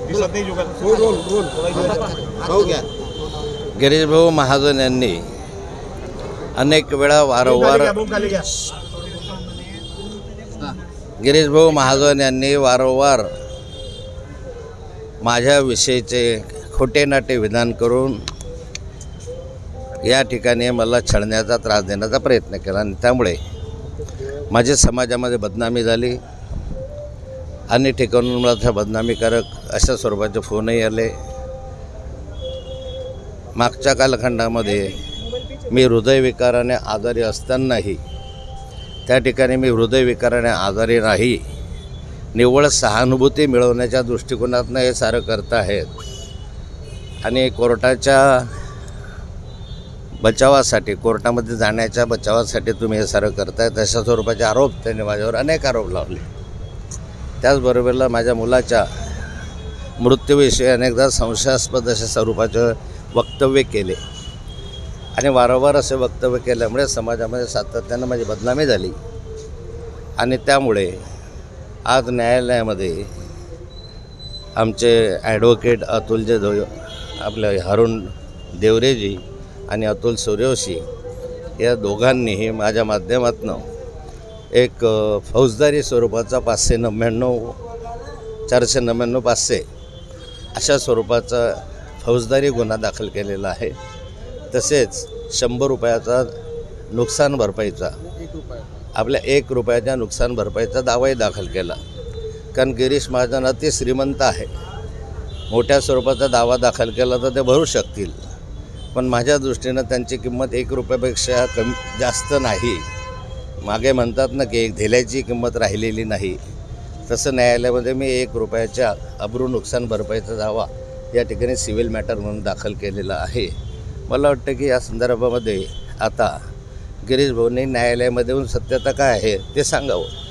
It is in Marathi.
गिरीश भाऊ महाजन यांनी अनेक वेळा वारंवार गिरीश भाऊ महाजन यांनी वारंवार माझ्याविषयीचे खोटे नाटे विधान करून या ठिकाणी मला छळण्याचा त्रास देण्याचा प्रयत्न केला आणि त्यामुळे माझ्या समाजामध्ये बदनामी झाली. अनेक ठिकाणून मला त्या बदनामीकारक अशा स्वरूपाचे फोनही आले. मागच्या कालखंडामध्ये मी हृदयविकाराने आजारी असतानाही त्या ठिकाणी मी हृदयविकाराने आजारी नाही, निव्वळ सहानुभूती मिळवण्याच्या दृष्टिकोनातून हे सारं करत आहेत आणि कोर्टाच्या बचावासाठी, कोर्टामध्ये जाण्याच्या बचावासाठी तुम्ही हे सारं करताय, तशा स्वरूपाचे आरोप त्यांनी माझ्यावर अनेक आरोप लावले. त्याचबरोबरला माझ्या मुलाच्या मृत्यूविषयी अनेकदा संशयास्पद अशा स्वरूपाचे वक्तव्य केले आणि वारंवार असे वक्तव्य केल्यामुळे समाजामध्ये सातत्यानं माझी बदनामी झाली आणि त्यामुळे आज न्यायालयामध्ये आमचे ॲडव्होकेट अतुलजी आपले हरुण देवरेजी आणि अतुल सूर्यवंशी या दोघांनीही माझ्या माध्यमातून एक फौजदारी स्वरूपाचा 599 499 500 अशा स्वरूपाचा फौजदारी गुन्हा दाखल केलेला आहे. तसेच 100 रुपयाचा नुकसान भरपाईचा आपल्या 1 रुपयाच्या नुकसान भरपाईचा दावाही दाखल केला. कारण गिरीश महाजन अति श्रीमंत आहे, मोठ्या स्वरूपाचा दावा दाखल केला तर ते भरू शकतील, पण माझ्या दृष्टीनं त्यांची किंमत 1 रुपयापेक्षा जास्त नाही. मागे म्हणतात ना की एक धेल्याची किंमत राहिलेली नाही, तसं न्यायालयामध्ये मी 1 रुपयाच्या अब्रू नुकसान भरपाईचा दावा या ठिकाणी सिव्हिल मॅटर म्हणून दाखल केलेला आहे. मला वाटतं की या संदर्भामध्ये आता गिरीश भाऊंनी न्यायालयामध्ये येऊन सत्यता काय आहे ते सांगावं.